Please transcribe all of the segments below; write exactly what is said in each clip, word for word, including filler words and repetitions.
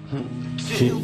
Yeah.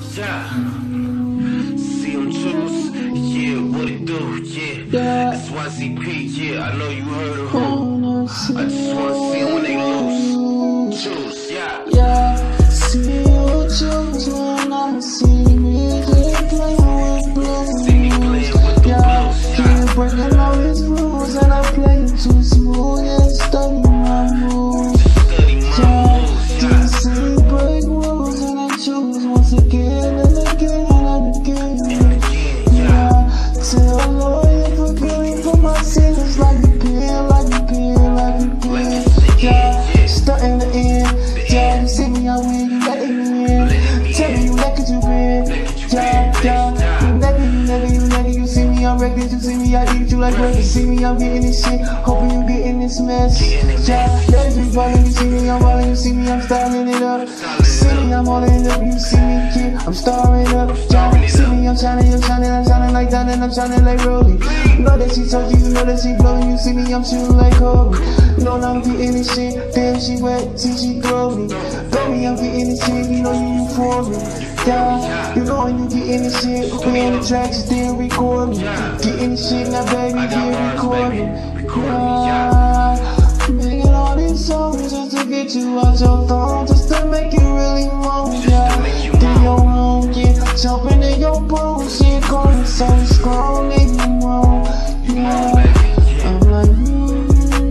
See them choose, yeah, what it do, yeah. Yeah. That's Y Z P, yeah, I know you heard of who. I just wanna see them when they lose. Choose, yeah. Yeah, see you choose when I see me playing with blue. See me playing with the Yeah, blues, keep yeah. breaking all these rules and I play it too smooth. Yeah, study my moves. Study my Yeah, moves, do yeah. you see break rules and I choose once again and again and again. Yeah, tell lawyer forgive me for my sins like a pen, like a pen, like a pen. Yeah, starting the end. Yeah, you see me, I win, you let me in. Tell me you like it, you been. Yeah, yeah, you never, you never, you never. You see me, I'm reckless, you see me, I eat you like breakfast. See me, I'm getting this shit, hoping you getting this mess. Yeah, let it be falling, you see me, I'm falling, you see me, I'm styling it up. See me, I'm all in up, you see me, kid, I'm starring up. Yeah, see me, I'm shining, I'm shining, I'm shining like that, and I'm shining like Rolly. Know that she told you, you know that she blowing, you see me, I'm shooting like Kobe. You know I'm getting this shit, damn she wet, see she throw me. Baby, I'm getting this shit, you know you for me. Yeah, you know you getting this shit, we on the track, still record me. Getting this shit, now baby, get recording. Yeah, making all these songs just to get you out your thong, just to make you really moan. Yeah, do your own, yeah, jumping in your bullshit, calling so strong, make you wrong. Yeah, I'm like, mm,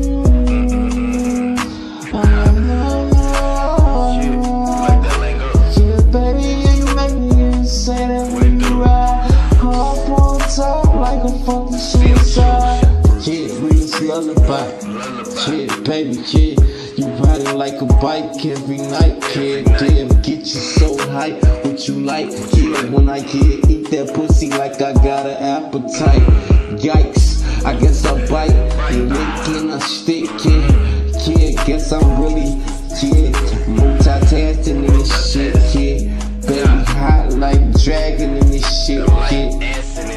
I'm like, oh, yeah, baby, yeah, you make me say that when you ride, up on top like a fucking suicide. Yeah, real lullaby. Yeah, baby, yeah, you riding like a bike every night. Yeah, damn, get you so hype. What you like? Yeah, when I get eat that pussy like I got an appetite. Yikes, I guess I bite. You licking a stick, yeah. Yeah, guess I'm really, yeah, multitasking in this shit, yeah. Baby, hot like dragon in this shit, yeah.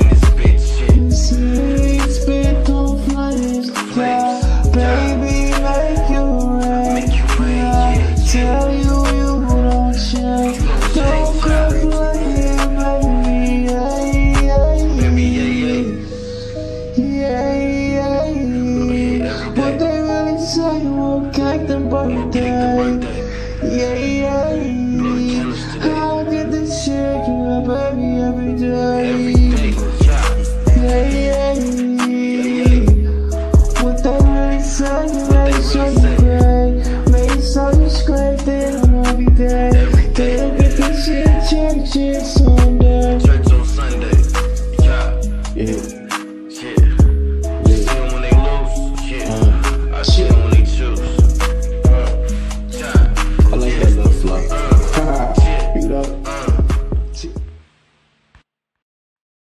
Baby, make you rain. Yeah, tell you you don't change. Don't cry like it, baby. Yeah, yeah, yeah, yeah. What they really say, we'll cake the birthday. Yeah, yeah, yeah. I'll get this shit, yeah, baby, every day. Yeah, yeah, yeah. Make sure you pray, make sure you scrape it on every day. Get this shit, check, check, so